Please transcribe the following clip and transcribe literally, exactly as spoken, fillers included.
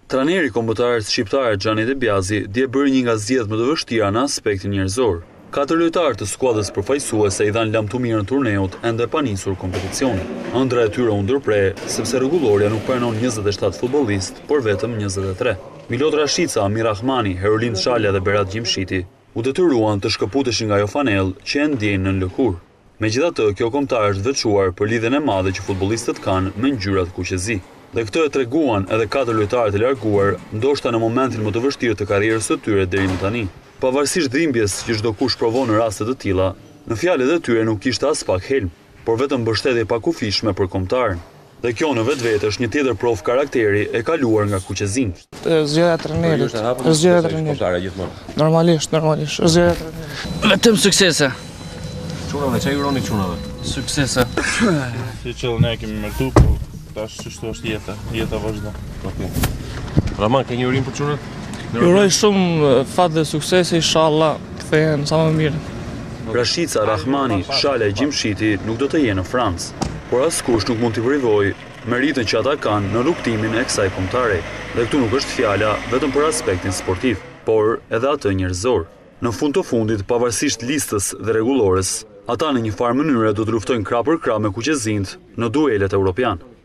Trajneri kombëtarës shqiptare Xhani Debiazi dje bëri një nga zgjedhjet më të vështira në aspektin njerëzor. Katër lojtarë të skuadrës përfaqësuese i dhanë lam të mirë në turneut ende pa nisur kompeticioni. Ëndra e tyre u ndërpre sepse rregulloria nuk pranon njëzet e shtatë futbollistë, por vetëm njëzet e tre. Milot Rashica, Amir Rahmani, Herolin Shalja dhe Berat Gjimshiti u detyruan të shkëputeshin nga ajo fanell që e ndjejnë në lëkurë. Megjithatë, kjo kombëtar është veçuar për lidhjen e madhe që futbollistët kanë me ngjyrat kuqezi. Dhe këtë e treguan edhe katër lojtarët e larguar, ndoshta në momentin më të vështirë të karrierës së tyre deri më tani. Pavarësisht dhimbjes që çdo kush provon në raste të tilla, në fjalët e tyre nuk kishte as pak helm, por vetëm mbështetje pa kufishme për kombëtarin. Dhe kjo në vetvete është një tjetër provë karakteri e kaluar nga kuqezinë. Zgjedhja e trajnerit. Zgjedhja e trajnerit. Normalisht, normalisht. Zgjedhja e trajnerit. Vetëm suksese. Çunave, çaj uroni çunave. Suksese. Si që ne kemi mërtu, po tash çështo është jeta, jeta vazhdon. Okej. Raman, ke një urim për çunat? Uroj shumë fat dhe suksese, inshallah, kthehen sa më mirë. Rashica, Rahmani, Shalja e Gjimshiti nuk do të jenë në Francë, por askush nuk mund t'i privojë meritën që ata kanë në rrugtimin e kësaj kombëtare. Dhe këtu nuk është fjala vetëm për aspektin sportiv, por edhe atë njerëzor. Në fund të fundit, pavarësisht listës dhe rregullores, ata në një farë mënyre do të luftojnë krah për krah me kuqezinjt në duelet europian.